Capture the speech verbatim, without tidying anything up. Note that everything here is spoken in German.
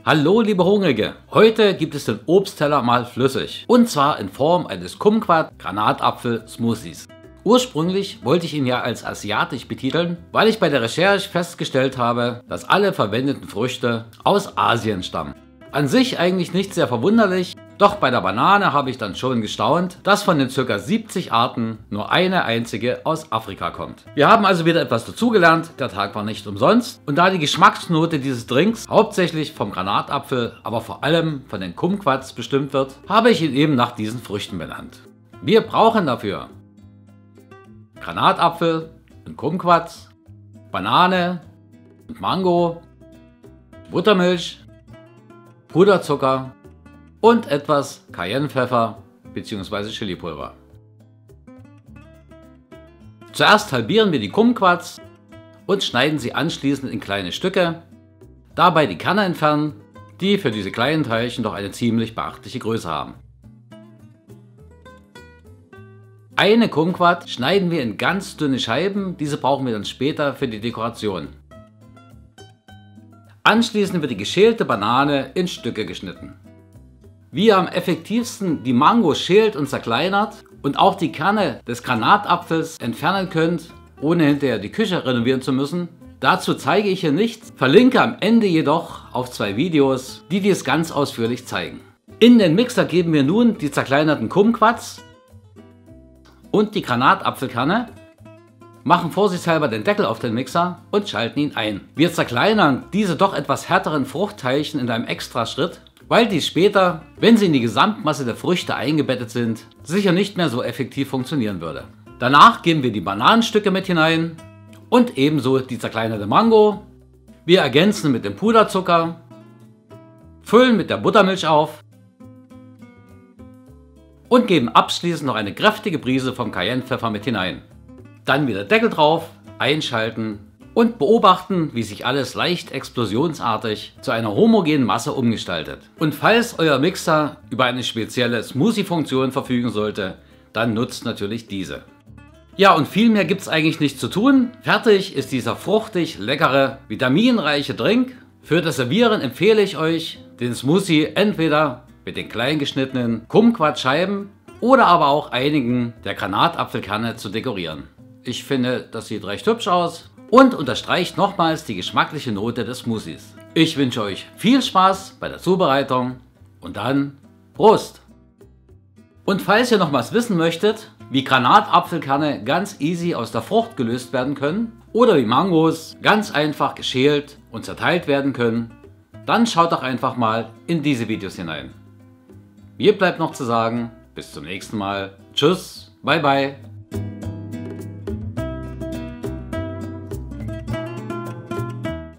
Hallo liebe Hungrige, heute gibt es den Obstteller mal flüssig und zwar in Form eines Kumquat-Granatapfel-Smoothies. Ursprünglich wollte ich ihn ja als asiatisch betiteln, weil ich bei der Recherche festgestellt habe, dass alle verwendeten Früchte aus Asien stammen. An sich eigentlich nicht sehr verwunderlich, doch bei der Banane habe ich dann schon gestaunt, dass von den ca. siebzig Arten nur eine einzige aus Afrika kommt. Wir haben also wieder etwas dazugelernt, der Tag war nicht umsonst. Und da die Geschmacksnote dieses Drinks hauptsächlich vom Granatapfel, aber vor allem von den Kumquats bestimmt wird, habe ich ihn eben nach diesen Früchten benannt. Wir brauchen dafür Granatapfel und Kumquats, Banane und Mango, Buttermilch, Puderzucker und etwas Cayennepfeffer bzw. Chilipulver. Zuerst halbieren wir die Kumquats und schneiden sie anschließend in kleine Stücke, dabei die Kerne entfernen, die für diese kleinen Teilchen doch eine ziemlich beachtliche Größe haben. Eine Kumquat schneiden wir in ganz dünne Scheiben, diese brauchen wir dann später für die Dekoration. Anschließend wird die geschälte Banane in Stücke geschnitten. Wie ihr am effektivsten die Mango schält und zerkleinert und auch die Kerne des Granatapfels entfernen könnt, ohne hinterher die Küche renovieren zu müssen, dazu zeige ich hier nichts, verlinke am Ende jedoch auf zwei Videos, die dies ganz ausführlich zeigen. In den Mixer geben wir nun die zerkleinerten Kumquats und die Granatapfelkerne, machen vorsichtshalber den Deckel auf den Mixer und schalten ihn ein. Wir zerkleinern diese doch etwas härteren Fruchtteilchen in einem Extraschritt, weil die später, wenn sie in die Gesamtmasse der Früchte eingebettet sind, sicher nicht mehr so effektiv funktionieren würde. Danach geben wir die Bananenstücke mit hinein und ebenso die zerkleinerte Mango. Wir ergänzen mit dem Puderzucker, füllen mit der Buttermilch auf und geben abschließend noch eine kräftige Prise vom Cayennepfeffer mit hinein. Dann wieder Deckel drauf, einschalten und beobachten, wie sich alles leicht explosionsartig zu einer homogenen Masse umgestaltet. Und falls euer Mixer über eine spezielle Smoothie-Funktion verfügen sollte, dann nutzt natürlich diese. Ja, und viel mehr gibt es eigentlich nicht zu tun. Fertig ist dieser fruchtig, leckere, vitaminreiche Drink. Für das Servieren empfehle ich euch, den Smoothie entweder mit den klein geschnittenen Kumquat-Scheiben oder aber auch einigen der Granatapfelkerne zu dekorieren. Ich finde, das sieht recht hübsch aus und unterstreicht nochmals die geschmackliche Note des Smoothies. Ich wünsche euch viel Spaß bei der Zubereitung und dann Prost! Und falls ihr nochmals wissen möchtet, wie Granatapfelkerne ganz easy aus der Frucht gelöst werden können oder wie Mangos ganz einfach geschält und zerteilt werden können, dann schaut doch einfach mal in diese Videos hinein. Mir bleibt noch zu sagen, bis zum nächsten Mal. Tschüss, bye bye.